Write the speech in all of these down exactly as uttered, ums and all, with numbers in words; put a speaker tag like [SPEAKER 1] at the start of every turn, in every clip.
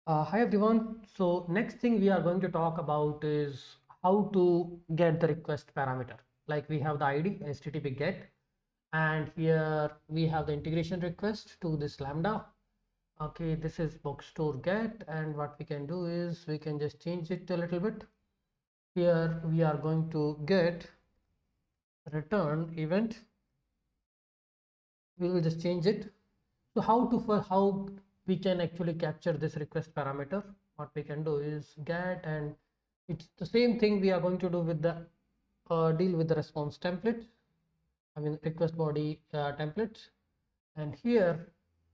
[SPEAKER 1] Uh, hi everyone. So next thing we are going to talk about is how to get the request parameter. Like we have the I D H T T P get, and here we have the integration request to this Lambda. Okay, this is bookstore get, and what we can do is we can just change it a little bit. Here we are going to get return event. We will just change it. So how to for how we can actually capture this request parameter? What we can do is get, and it's the same thing we are going to do with the uh, deal with the response template. I mean request body uh, template, and here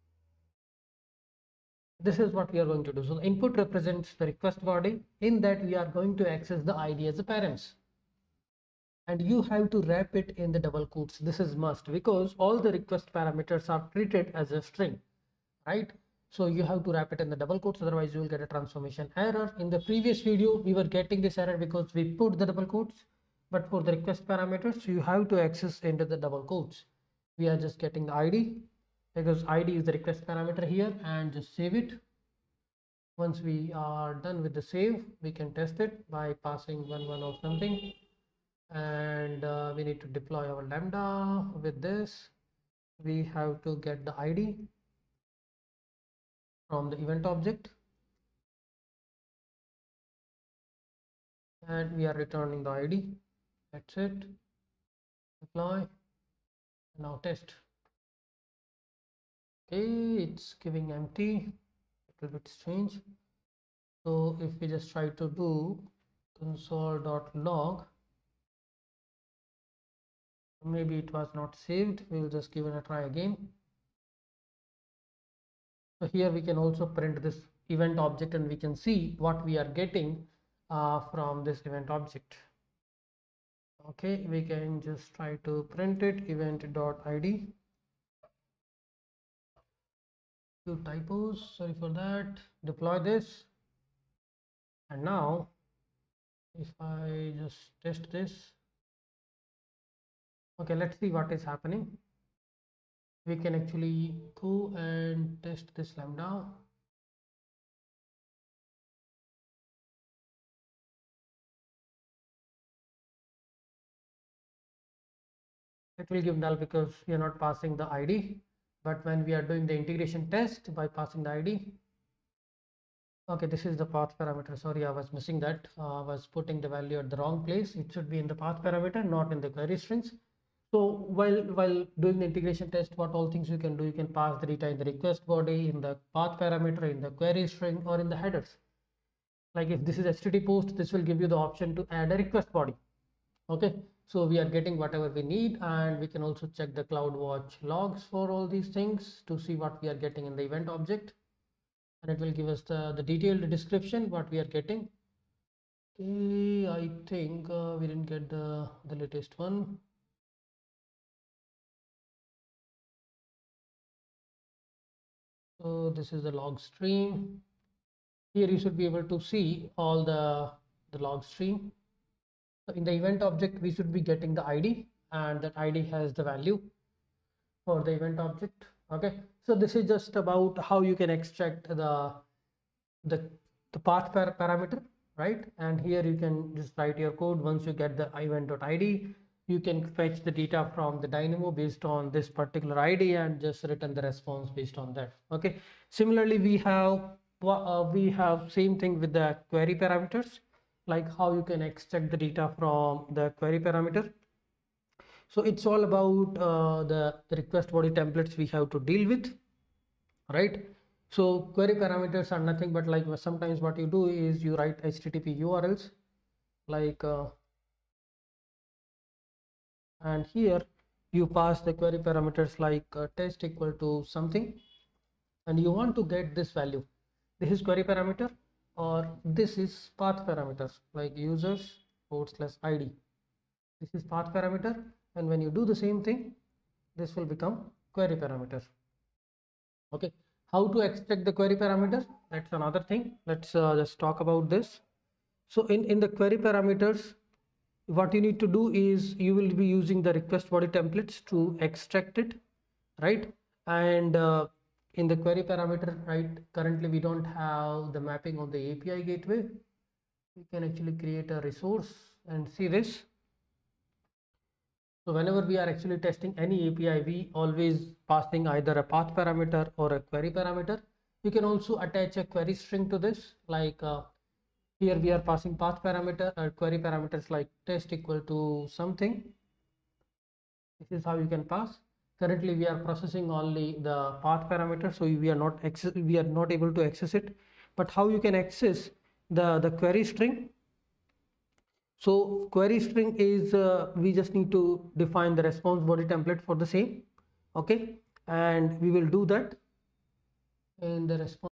[SPEAKER 1] this is what we are going to do. So the input represents the request body. In that we are going to access the I D as a params, and you have to wrap it in the double quotes. This is must because all the request parameters are treated as a string, right? So you have to wrap it in the double quotes, otherwise you will get a transformation error. In the previous video we were getting this error because we put the double quotes, but for the request parameters you have to access into the double quotes. We are just getting the I D because I D is the request parameter here, and just save it. Once we are done with the save, we can test it by passing one one or something, and uh, we need to deploy our Lambda. With this we have to get the I D from the event object, and we are returning the I D. That's it. Deploy. Now test. Okay, it's giving empty. A little bit strange. So if we just try to do console.log, maybe it was not saved. We will just give it a try again. So here we can also print this event object, and we can see what we are getting uh, from this event object. Okay, we can just try to print it event.id. Few typos, sorry for that. Deploy this, and now if I just test this, okay, let's see what is happening. We can actually go and test this Lambda. It will give null because we are not passing the I D, but when we are doing the integration test by passing the I D, okay, this is the path parameter. Sorry, I was missing that. uh, I was putting the value at the wrong place. It should be in the path parameter, not in the query strings. So while while doing the integration test, what all things you can do, you can pass the data in the request body, in the path parameter, in the query string, or in the headers. Like if this is H T T P post, this will give you the option to add a request body. Okay, so we are getting whatever we need, and we can also check the CloudWatch logs for all these things to see what we are getting in the event object, and it will give us the, the detailed description what we are getting. Okay, I think uh, we didn't get the, the latest one. So this is the log stream. Here you should be able to see all the, the log stream. So in the event object, we should be getting the I D, and that I D has the value for the event object. Okay, so this is just about how you can extract the the, the path par parameter, right? And here you can just write your code. Once you get the event.id, you can fetch the data from the Dynamo based on this particular I D and just return the response based on that. Okay, similarly we have uh, we have same thing with the query parameters, like how you can extract the data from the query parameter. So it's all about uh, the, the request body templates we have to deal with, right? So query parameters are nothing but like sometimes what you do is you write H T T P U R Ls like uh, and here you pass the query parameters like uh, test equal to something, and you want to get this value. This is query parameter, or this is path parameter like users forward slash I D. This is path parameter, and when you do the same thing, this will become query parameter. Okay, how to extract the query parameter, that's another thing. Let's uh, just talk about this. So in in the query parameters, what you need to do is you will be using the request body templates to extract it, right? And uh, in the query parameter, right, currently we don't have the mapping on the A P I gateway. We can actually create a resource and see this. So whenever we are actually testing any A P I, we always passing either a path parameter or a query parameter. You can also attach a query string to this, like uh, here we are passing path parameter or query parameters like test equal to something. This is how you can pass. Currently we are processing only the path parameter, so we are not access we are not able to access it. But how you can access the the query string? So query string is uh, we just need to define the response body template for the same, okay, and we will do that in the response.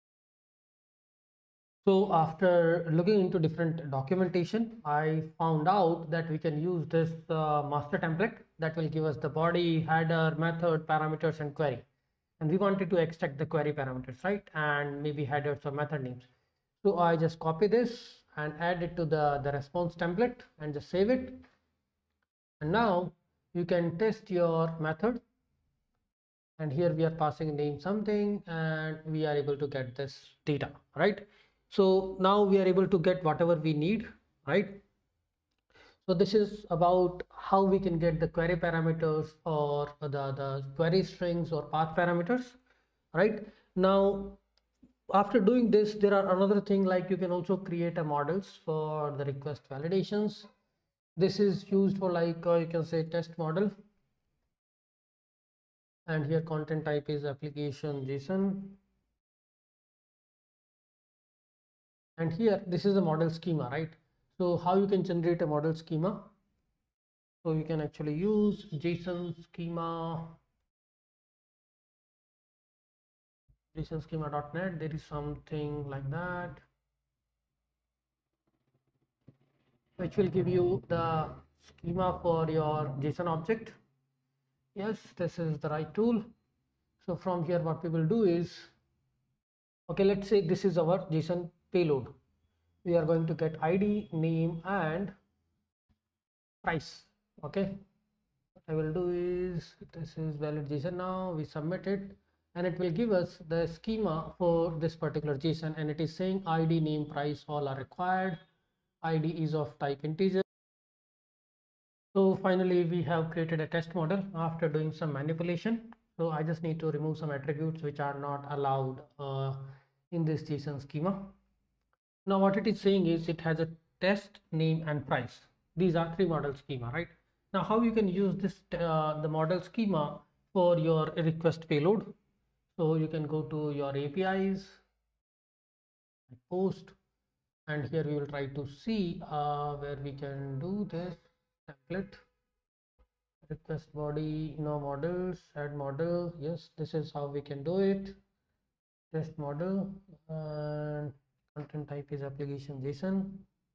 [SPEAKER 1] So after looking into different documentation, I found out that we can use this uh, master template that will give us the body, header, method, parameters, and query. And we wanted to extract the query parameters, right, and maybe headers or method names. So I just copy this and add it to the, the response template and just save it. And now you can test your method. And here we are passing name something and we are able to get this data, right? So now we are able to get whatever we need, right? So this is about how we can get the query parameters or the, the query strings or path parameters, right? Now, after doing this, there are another thing like you can also create a models for the request validations. This is used for like uh, you can say test model. And here content type is application JSON. And here this is a model schema, right? So how you can generate a model schema? So you can actually use JSON schema, JSON schema dot net. There is something like that, which will give you the schema for your JSON object. Yes, this is the right tool. So from here, what we will do is, okay, let's say this is our JSON payload. We are going to get I D, name, and price. Okay, what I will do is, this is valid JSON now. We submit it, and it will give us the schema for this particular JSON, and it is saying I D, name, price all are required. I D is of type integer. So finally, we have created a test model after doing some manipulation. So I just need to remove some attributes which are not allowed uh, in this JSON schema. Now what it is saying is it has a test, name, and price. These are three model schema, right? Now how you can use this uh, the model schema for your request payload? So you can go to your A P Is, post, and here we will try to see uh, where we can do this. Template, request body, no models, add model. Yes, this is how we can do it. Test model, and content type is application JSON.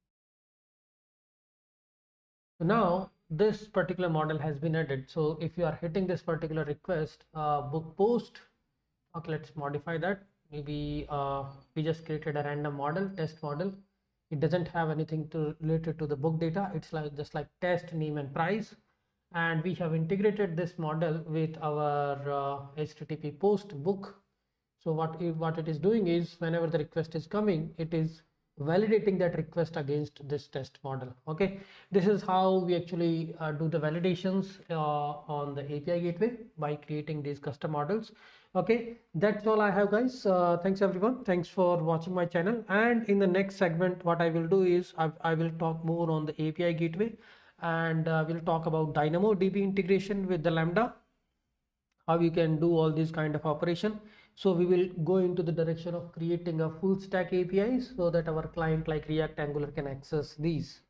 [SPEAKER 1] So now this particular model has been added. So if you are hitting this particular request uh, book post, okay, let's modify that. Maybe uh, we just created a random model, test model. It doesn't have anything to related to the book data. It's like just like test, name, and price. And we have integrated this model with our uh, H T T P post book. So what, what it is doing is whenever the request is coming, it is validating that request against this test model. Okay, this is how we actually uh, do the validations uh, on the A P I gateway by creating these custom models. Okay, that's all I have, guys. Uh, thanks everyone. Thanks for watching my channel. And in the next segment, what I will do is I, I will talk more on the A P I gateway, and uh, we'll talk about DynamoDB integration with the Lambda, how you can do all these kind of operation. So we will go into the direction of creating a full stack A P Is so that our client like React, Angular can access these.